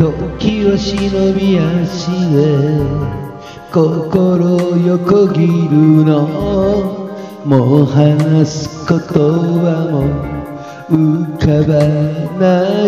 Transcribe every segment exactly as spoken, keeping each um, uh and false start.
時を忍び足で心横切るの、もう話す言葉も浮かばない。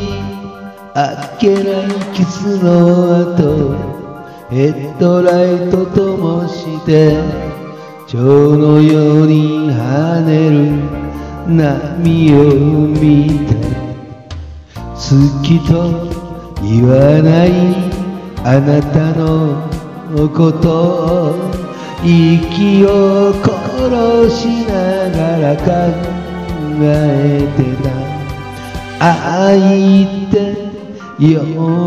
あっけないキスの後、ヘッドライト灯して蝶のように跳ねる波を見て、好きと言わないあなたのことを息を殺しながら考えてた。愛ってよ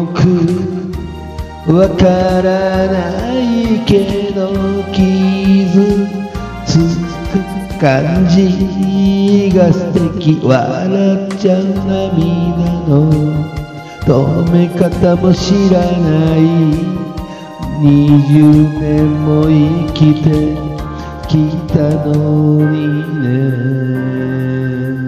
くわからないけど傷つく感じが素敵。笑っちゃう涙の止め方も知らない。にじゅうねんも生きてきたのにね。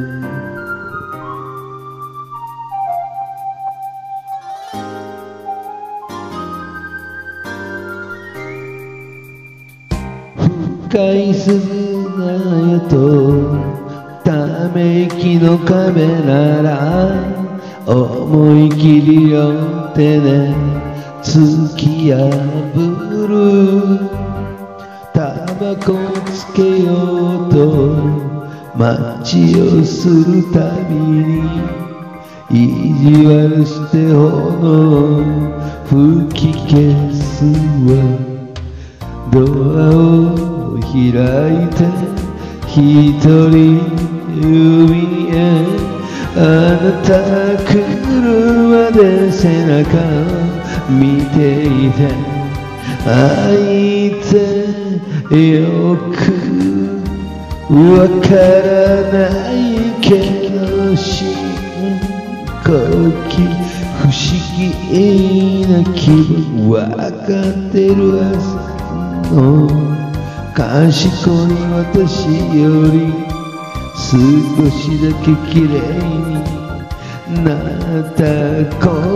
深い鈴がよとため息の壁なら、思い切り両手で突き破る。タバコをつけようとマッチをするたびに意地悪して炎を吹き消すわ。ドアを開いて一人海へ、あなた車で背中を見ていて、愛ってよくわからないけど深呼吸、不思議な気分わかってるはずの賢い私より少しだけ綺麗になったこと、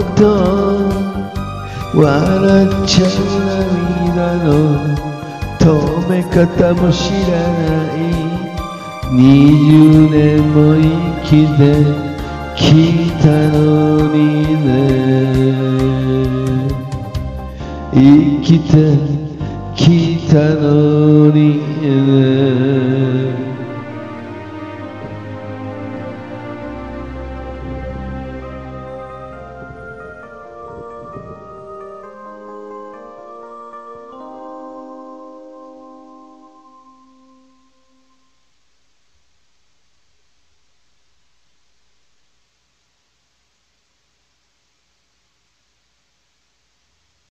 笑っちゃう涙の止め方も知らない。にじゅうねんも生きてきたのにね。生きてきたのにね。